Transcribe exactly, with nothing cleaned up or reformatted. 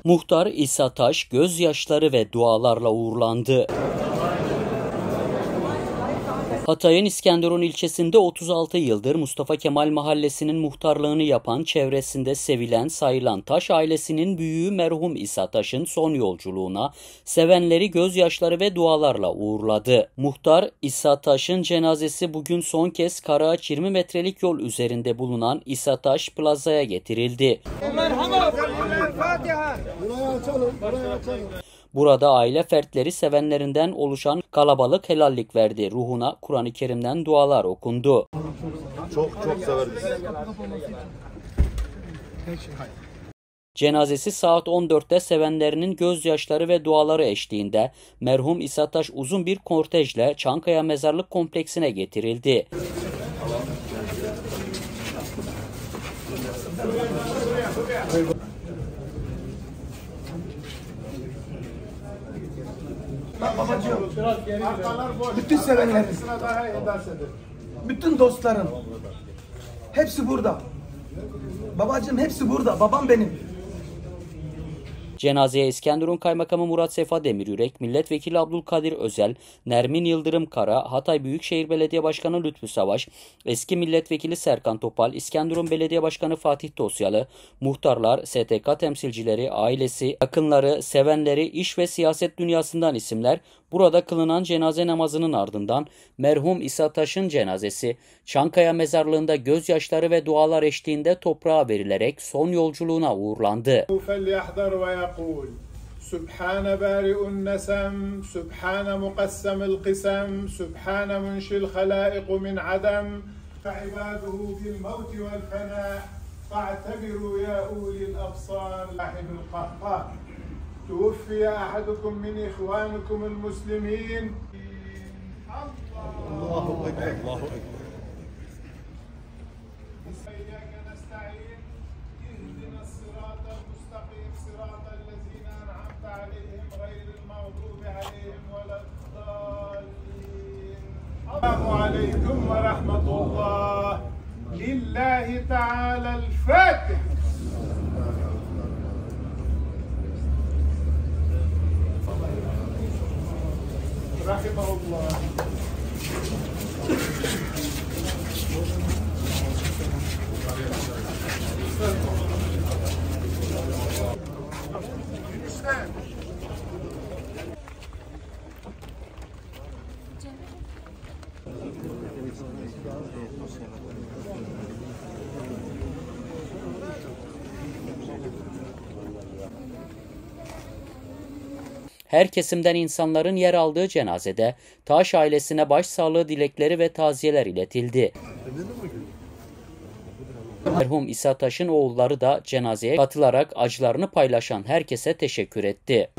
Muhtar İsa Taş gözyaşları ve dualarla uğurlandı. Hatay'ın İskenderun ilçesinde otuz altı yıldır Mustafa Kemal Mahallesi'nin muhtarlığını yapan, çevresinde sevilen, sayılan Taş ailesinin büyüğü merhum İsa Taş'ın son yolculuğuna sevenleri gözyaşları ve dualarla uğurladı. Muhtar İsa Taş'ın cenazesi bugün son kez Karaağaç yirmi metrelik yol üzerinde bulunan İsa Taş Plaza'ya getirildi. Burada aile fertleri, sevenlerinden oluşan kalabalık helallik verdi. Ruhuna Kur'an-ı Kerim'den dualar okundu. Çok çok severiz. Cenazesi saat on dörtte sevenlerinin gözyaşları ve duaları eşliğinde merhum İsa Taş uzun bir kortejle Çankaya Mezarlık Kompleksine getirildi. Babacığım, bütün sevenlerin, bütün dostların, hepsi burada. Babacığım hepsi burada, babam benim. Cenazeye İskenderun Kaymakamı Murat Sefa Demiryürek, Milletvekili Abdülkadir Özel, Nermin Yıldırım Kara, Hatay Büyükşehir Belediye Başkanı Lütfü Savaş, eski Milletvekili Serkan Topal, İskenderun Belediye Başkanı Fatih Dosyalı, muhtarlar, S T K temsilcileri, ailesi, yakınları, sevenleri, iş ve siyaset dünyasından isimler burada kılınan cenaze namazının ardından merhum İsa Taş'ın cenazesi Çankaya Mezarlığı'nda gözyaşları ve dualar eşliğinde toprağa verilerek son yolculuğuna uğurlandı. Sübhane bari'un nesem, Sübhane muqassemil qisem, Sübhane munşil halaiqu min adem, fe'ibaduhu bil mevti vel fena, fa'tebiru ya ulil absar, lahibil qahqah. توفي أحدكم من إخوانكم المسلمين. الله أكبر الله أكبر. إياك نستعين اهدنا الصراط المستقيم صراط الذين أنعمت عليهم غير المغضوب عليهم ولا الضالين. السلام عليكم ورحمة الله. لله تعالى الفاتح. رحمه الله. Her kesimden insanların yer aldığı cenazede Taş ailesine başsağlığı dilekleri ve taziyeler iletildi. Merhum İsa Taş'ın oğulları da cenazeye katılarak acılarını paylaşan herkese teşekkür etti.